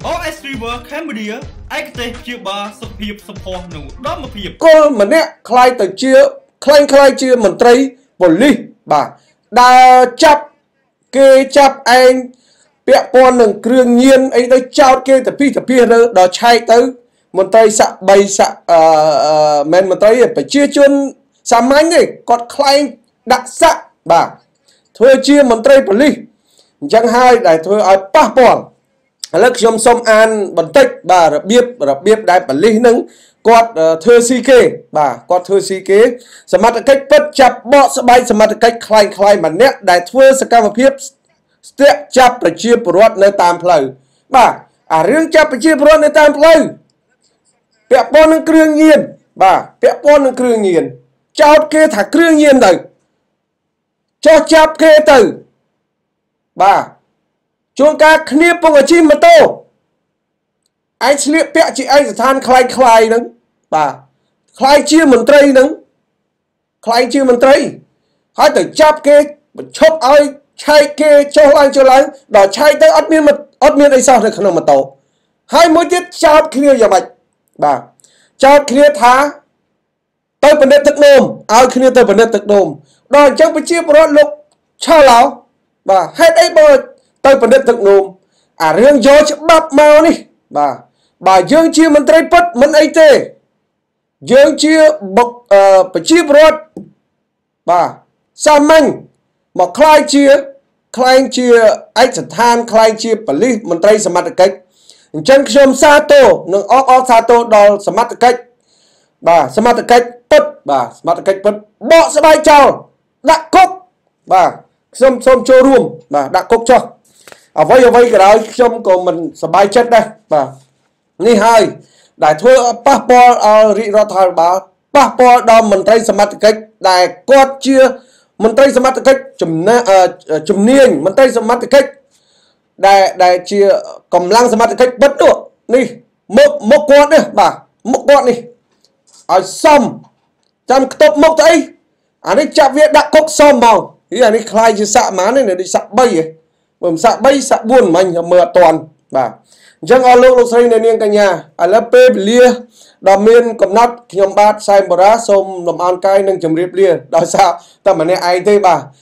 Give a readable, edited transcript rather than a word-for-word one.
OS River Cambodia ឯកទេសជាបាសុភាពសុផោះនៅឧត្តមភាពគល់ម្នាក់ខ្លាយទៅជាខ្លាយជាមន្ត្រីប៉ូលីសបាទដើរចាប់គេចាប់ឯងពាក់ព័ន្ធនឹងគ្រឿងញៀនអីទៅចោតគេទៅពីទៅដល់ឆែកទៅមន្ត្រីស័ក3ស័កមិនមន្ត្រីប្រជាជនសាមញ្ញទេគាត់ខ្លែងដាក់ស័កបាទធ្វើជាមន្ត្រីប៉ូលីសអញ្ចឹងហើយដែលធ្វើឲ្យប៉ះពាល់ឥឡូវខ្ញុំសូមអានបន្តិចបាទរបៀបដែលប៉ូលីសនឹងគាត់ធ្វើស៊ីគេបាទគាត់ធ្វើស៊ីគេសមត្ថកិច្ចពិតចាប់បកស្បែកសមត្ថកិច្ចខ្លាយម្នាក់ដែលធ្វើសកម្មភាពស្ទាក់ចាប់ប្រជាពលរដ្ឋនៅតាមផ្លូវបាទអារឿងចាប់ប្រជាពលរដ្ឋនៅតាមផ្លូវពាក់ព័ន្ធនឹងគ្រឿងញៀនបាទពាក់ព័ន្ធនឹងគ្រឿងញៀនចោតគេថាគ្រឿងញៀនទៅចោះចាប់គេទៅបាទជួនកាលគ្នាពងអាជីម៉ូតូឯងស្លៀកពាក់ជាឯកស្ថានខ្លាយហ្នឹងបាទខ្លាយជាមន្ត្រីហ្នឹងខ្លាយជាមន្ត្រីហើយទៅចាប់គេបញ្ឈប់ឲ្យឆែកគេចុះឡើងដល់ឆែកទៅអត់មានអីសោះនៅក្នុងម៉ូតូហើយមួយទៀតចោតគ្នាយ៉ាងម៉េចបាទចោតគ្នាថាទៅបណ្ឌិតទឹកនោមឲ្យគ្នាទៅបណ្ឌិតទឹកនោមដល់អញ្ចឹងប្រជាពលរដ្ឋលោកឆោឡោបាទហេតុអីបើទៅបណ្ឌិតទឹកនោមអារឿងយកច្បាប់មកនេះបាទបើយើងជាមន្ត្រីពិតមិនអីទេយើងជាប្រជាពលរដ្ឋបាទសាមញ្ញមកខ្លាយជាឯកស្ថានខ្លាយជាប៉ូលីសមន្ត្រីសមត្ថកិច្ចអញ្ចឹងខ្ញុំសាទរនិងអបសាទរដល់សមត្ថកិច្ចបាទសមត្ថកិច្ចពិតបាទសមត្ថកិច្ចពិតបកស្បែកចោលដាក់គុកបាទខ្ញុំសូមចូលរួមបាទដាក់គុកចុះអ្វីក៏ដោយខ្ញុំក៏មិនសប្បាយចិត្តដែរបាទនេះហើយដែលធ្វើប៉ះពាល់ដល់រាជរដ្ឋាភិបាលប៉ះពាល់ដល់មន្ត្រីសមត្ថកិច្ចដែលគាត់ជាមន្ត្រីសមត្ថកិច្ចជំនាញមន្ត្រីសមត្ថកិច្ចដែលជាកម្លាំងសមត្ថកិច្ចពិតនេះមុខគាត់នេះបាទមុខគាត់នេះឲ្យសមចាំខ្ទប់មុខទៅអីអានេះចាប់វាដាក់គុកសមមកអានេះខ្លាយជាស័កម៉ាននេះដូចស័ក3ហ៎បើមិនស័ក3ស័ក4មិញមើលអត់តាន់បាទអញ្ចឹងអរលោកស្រីអ្នកនាងកញ្ញាឥឡូវពេលវេលាដល់មានកំណត់ខ្ញុំបាទសែមបូរ៉ាសូមលំអរកាយនិងជម្រាបលាដោយសារតែម្នាក់ឯងទេបាទ